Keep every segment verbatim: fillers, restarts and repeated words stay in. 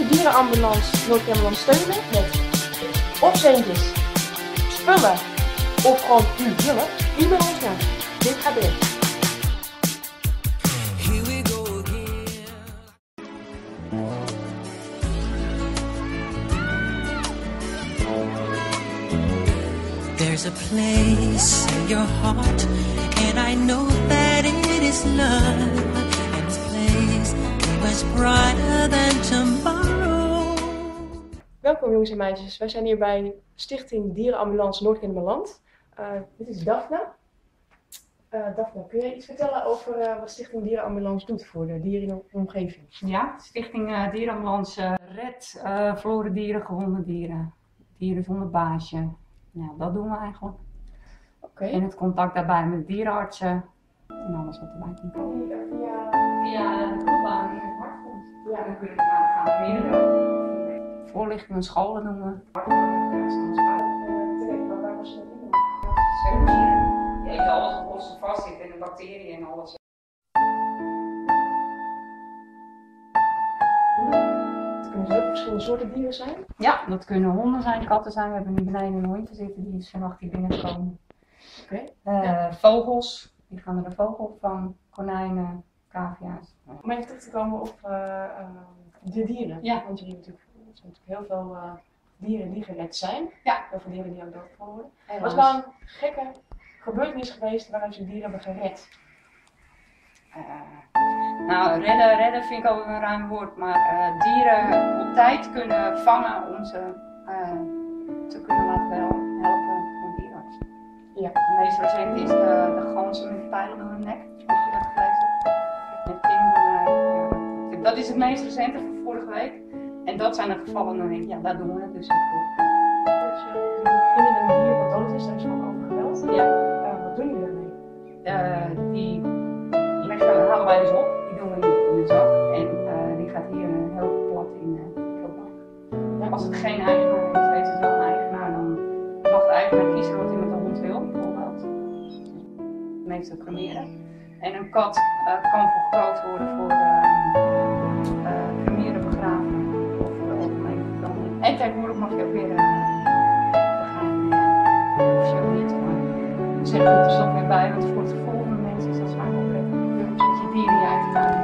Dierenambulance Noord-Kennemerland steunen met of centjes, spullen of gewoon puur hulp, u bent ons naar. Dit gaat erin. There's a place in your heart, and I know that it is love, and this place is much brighter than tomorrow. Welkom jongens en meisjes, wij zijn hier bij Stichting Dierenambulance Noord-Kennemerland. Uh, dit is Daphne. Uh, Daphne, kun jij iets vertellen over uh, wat Stichting Dierenambulance doet voor de dieren in de omgeving? Ja, Stichting uh, Dierenambulance uh, redt uh, verloren dieren, gewonde dieren, dieren zonder baasje. Ja, dat doen we eigenlijk. Okay. En het contact daarbij met dierenartsen en alles wat erbij komt komen. Via, via de hulpbaan in het Hartfonds. Ja. Dan kun je gaan, gaan meer voorlichtingen, scholen doen we. Waar was je dat in? Je hebt alles wat los en vast zit en de bacteriën en alles. Kunnen er ook verschillende soorten dieren zijn? Ja, dat kunnen honden zijn, katten zijn. We hebben nu beneden een hondje zitten, die is vannacht hier binnengekomen. Oké. Okay. Uh, ja. Vogels, die gaan er de vogelopvang, konijnen, cavia's. Om even terug te komen op uh, uh, de dieren. Ja. Want jullie natuurlijk, er zijn natuurlijk heel veel uh, dieren die gered zijn. Ja. Heel veel dieren die ook doodgevallen worden. En wat is nou een gekke gebeurtenis geweest waaruit ze dieren hebben gered? Uh, nou, redden, redden vind ik ook een ruim woord, maar uh, dieren op tijd kunnen vangen om ze uh, te kunnen laten helpen van dierenarts. Ja. De meest recent is de, de ganzen met pijlen door hun nek, heb je dat gelezen? Met pinguïn. Ja, dat is het meest recente van vorige week. En dat zijn de gevallen, dan denk ik, ja, daar doen we het dus voor. Dus jullie vinden een dier wat dood is, daar is ook over gebeld. Ja. Uh, wat doen jullie daarmee? Uh, die leggen, halen wij dus op, die doen we in, in de zak en uh, die gaat hier uh, heel plat in de uh, prullenbak. Ja. Als het geen eigenaar heeft, heeft het wel een eigenaar, dan mag de eigenaar kiezen wat hij met de hond wil, bijvoorbeeld. Meestal cremeren. En een kat uh, kan vergroot worden voor uh, uh, cremeren, begraven of voor de algemene verbranding. En tegenwoordig mag je ook weer uh, begraven. Of je ook niet, maar we zeggen er dus ook weer bij, want voor het volgende mensen is dat vaak wel prettig. Dat je dieren je eigen tuin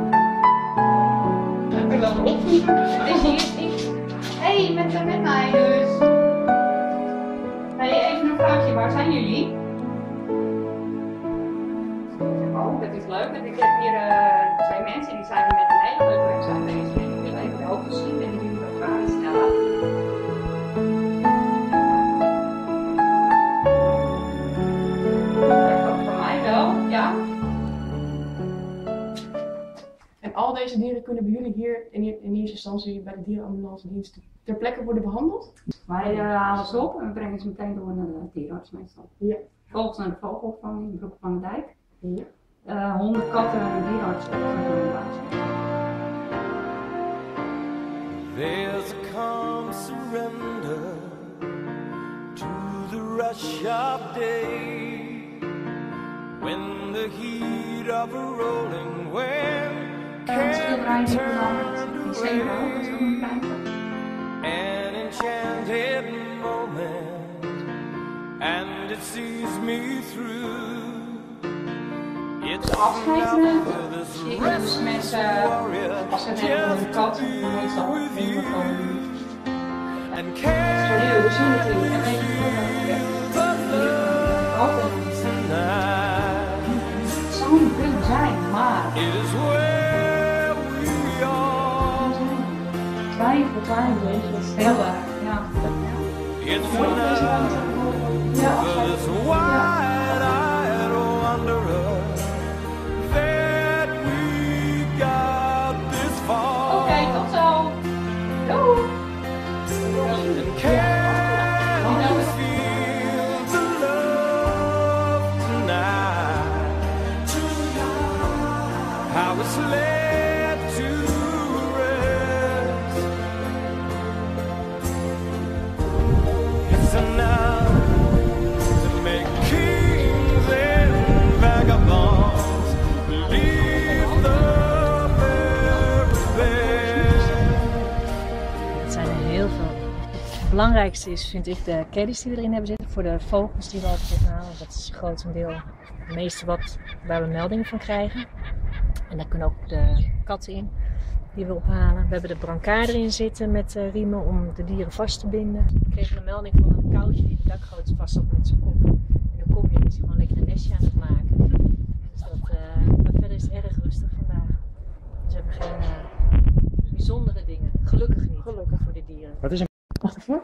hebt. Ik loop op. Het is hier niet. Hé, hey, met, met mij dus. Hé, hey, even een vraagje, waar zijn jullie? Oh, dat is leuk. Ik heb hier uh, twee mensen die zijn hier met een hele leuke website bezig. En ik wil even de hoofd zien en die willen me vragen stellen. Dat ook van mij wel, ja. En al deze dieren kunnen bij jullie hier in, in eerste instantie bij de dierenambulance dienst ter plekke worden behandeld? Wij uh, halen ze op en we brengen ze meteen door naar de dierenarts meestal. Ja. Vervolgens naar de vogelopvang in Broek van de Dijk. Ja. Uh, honden, katten en de dierenarts op de basis. There's a calm surrender to the rush of day, when the heat of a rolling wind can turn away. An enchanted moment, and it sees me through. De afscheid zie ik dus mensen, als ze nemen voor een kat, meestal nemen we gewoon niet. Serieus, we zien het in en weten het ook altijd niet. Het zou niet kunnen zijn, maar twijfel, twijfel, weet je, dat is heel erg, ja. Ja, afscheid. Ja. belangrijkste is, vind ik, de caddies die we erin hebben zitten voor de vogels die we altijd weghalen. Dat is grotendeel het meeste wat, waar we meldingen van krijgen. En daar kunnen ook de katten in die we ophalen. We hebben de brancard erin zitten met uh, riemen om de dieren vast te binden. We kregen een melding van een koutje die de dakgoot vast had met zijn kop. En dan kom je, is hij gewoon lekker een nestje aan het maken. Dus dat, uh, maar verder is het erg rustig vandaag. Dus we hebben geen uh, bijzondere dingen. Gelukkig niet. Gelukkig voor de dieren. Wat is een... Wacht even.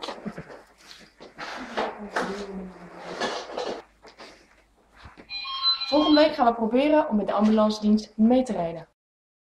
Volgende week gaan we proberen om met de ambulancedienst mee te rijden.